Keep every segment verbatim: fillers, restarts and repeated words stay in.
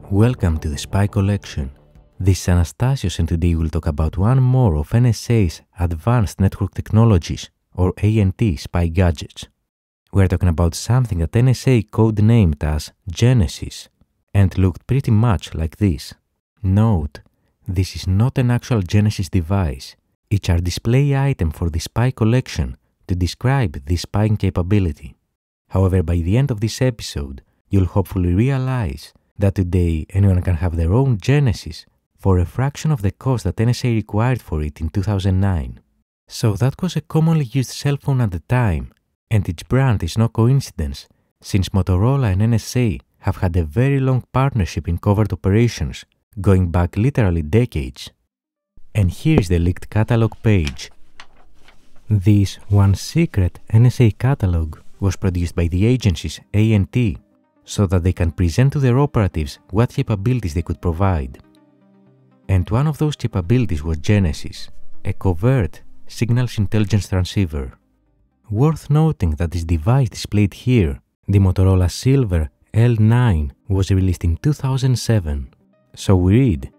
Welcome to the Spy Collection. This is Anastasios and today we'll talk about one more of N S A's Advanced Network Technologies, or A N T spy gadgets. We're talking about something that N S A codenamed as Genesis and looked pretty much like this. Note, this is not an actual Genesis device. It's our display item for the Spy Collection to describe this spying capability. However, by the end of this episode, you'll hopefully realize that today anyone can have their own Genesis for a fraction of the cost that N S A required for it in two thousand nine. So that was a commonly used cell phone at the time, and its brand is no coincidence, since Motorola and N S A have had a very long partnership in covert operations, going back literally decades. And here is the leaked catalog page. This one secret N S A catalog was produced by the agency's A N T, so that they can present to their operatives what capabilities they could provide. And one of those capabilities was Genesis, a covert signals intelligence transceiver. Worth noting that this device displayed here, the Motorola Silver L nine, was released in two thousand seven. So we read,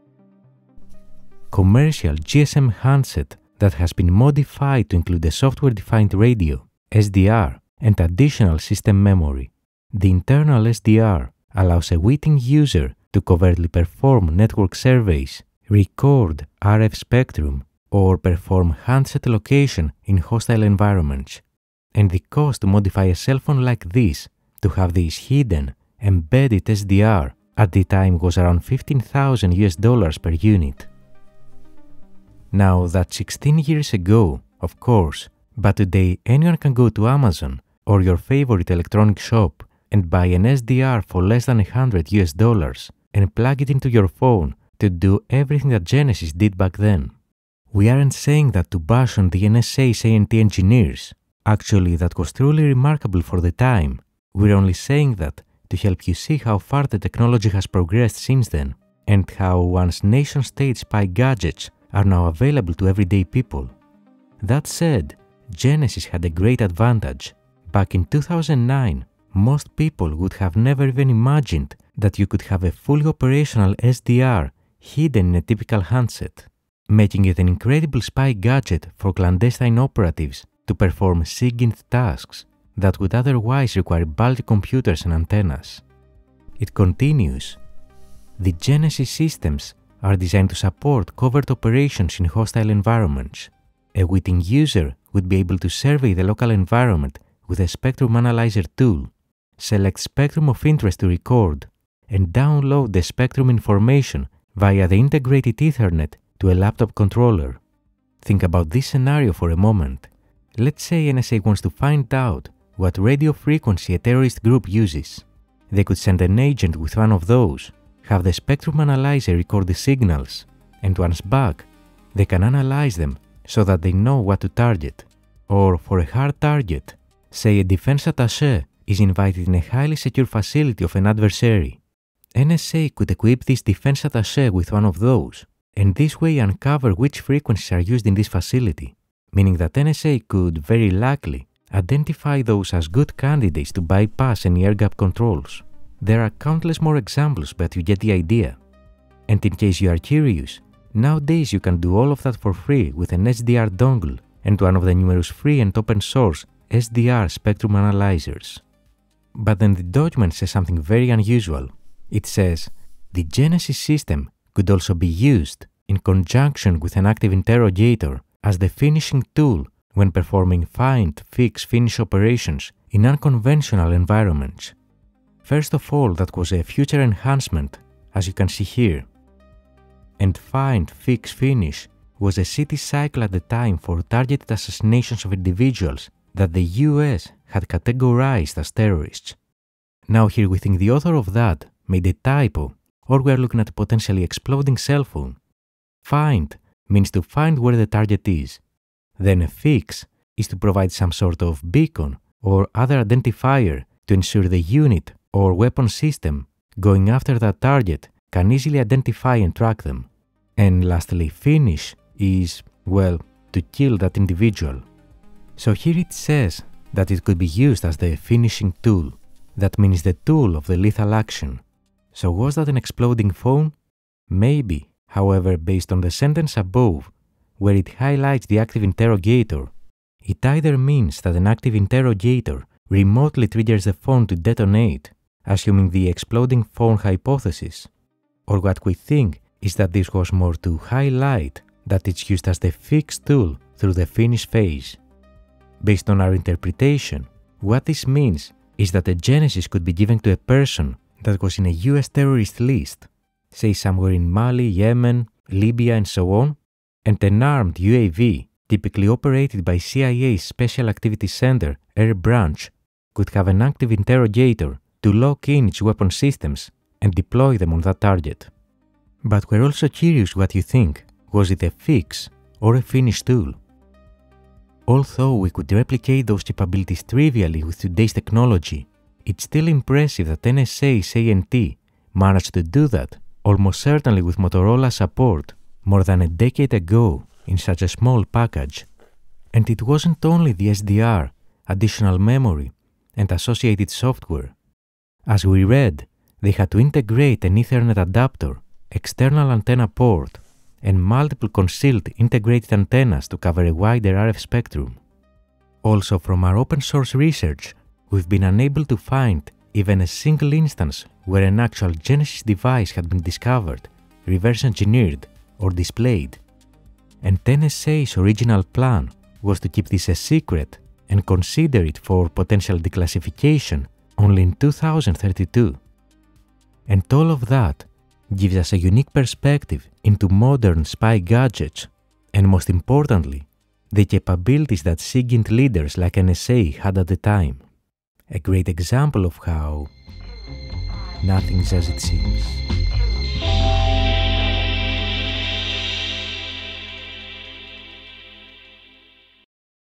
commercial G S M handset that has been modified to include a software-defined radio, S D R, and additional system memory. The internal S D R allows a witting user to covertly perform network surveys, record R F spectrum, or perform handset location in hostile environments. And the cost to modify a cell phone like this to have this hidden, embedded S D R at the time was around fifteen thousand U S dollars per unit. Now that's sixteen years ago, of course, but today anyone can go to Amazon or your favorite electronic shop and buy an S D R for less than one hundred U S dollars and plug it into your phone to do everything that Genesis did back then. We aren't saying that to bash on the N S A's A N T engineers. Actually, that was truly remarkable for the time. We're only saying that to help you see how far the technology has progressed since then, and how once nation-state spy gadgets are now available to everyday people. That said, Genesis had a great advantage. Back in two thousand nine, most people would have never even imagined that you could have a fully operational S D R hidden in a typical handset, making it an incredible spy gadget for clandestine operatives to perform SIGINT tasks that would otherwise require bulky computers and antennas. It continues, the Genesis systems are designed to support covert operations in hostile environments. A witting user would be able to survey the local environment with a spectrum analyzer tool, select spectrum of interest to record, and download the spectrum information via the integrated Ethernet to a laptop controller. Think about this scenario for a moment. Let's say N S A wants to find out what radio frequency a terrorist group uses. They could send an agent with one of those, have the spectrum analyzer record the signals, and once back, they can analyze them so that they know what to target. Or for a hard target, say a defense attaché is invited in a highly secure facility of an adversary. N S A could equip this defense attaché with one of those, and this way uncover which frequencies are used in this facility, meaning that N S A could, very likely, identify those as good candidates to bypass any air-gap controls. There are countless more examples, but you get the idea. And in case you are curious, nowadays you can do all of that for free with an S D R dongle and one of the numerous free and open-source S D R spectrum analyzers. But then the document says something very unusual. It says, the Genesis system could also be used in conjunction with an active interrogator as the finishing tool when performing find, fix, finish operations in unconventional environments. First of all, that was a future enhancement, as you can see here. And find, fix, finish was a city cycle at the time for targeted assassinations of individuals that the U S had categorized as terrorists. Now here we think the author of that made a typo, or we are looking at a potentially exploding cell phone. Find means to find where the target is. Then a fix is to provide some sort of beacon or other identifier to ensure the unit or weapon system going after that target can easily identify and track them. And lastly, finish is, well, to kill that individual. So here it says that it could be used as the finishing tool. That means the tool of the lethal action. So was that an exploding phone? Maybe. However, based on the sentence above, where it highlights the active interrogator, it either means that an active interrogator remotely triggers the phone to detonate, assuming the exploding phone hypothesis, or what we think is that this was more to highlight that it's used as the fix tool through the finish phase. Based on our interpretation, what this means is that a genesis could be given to a person that was in a U S terrorist list, say somewhere in Mali, Yemen, Libya and so on, and an armed U A V, typically operated by C I A's Special Activities Center, Air Branch, could have an active interrogator to lock in its weapon systems and deploy them on that target. But we're also curious what you think. Was it a fix or a finish tool? Although we could replicate those capabilities trivially with today's technology, it's still impressive that N S A's A N T managed to do that, almost certainly with Motorola support, more than a decade ago in such a small package. And it wasn't only the S D R, additional memory, and associated software. As we read, they had to integrate an Ethernet adapter, external antenna port, and multiple concealed integrated antennas to cover a wider R F spectrum. Also, from our open source research, we've been unable to find even a single instance where an actual Genesis device had been discovered, reverse engineered, or displayed. And N S A's original plan was to keep this a secret and consider it for potential declassification only in two thousand thirty-two. And all of that gives us a unique perspective into modern spy gadgets, and most importantly, the capabilities that SIGINT leaders like N S A had at the time. A great example of how nothing's as it seems.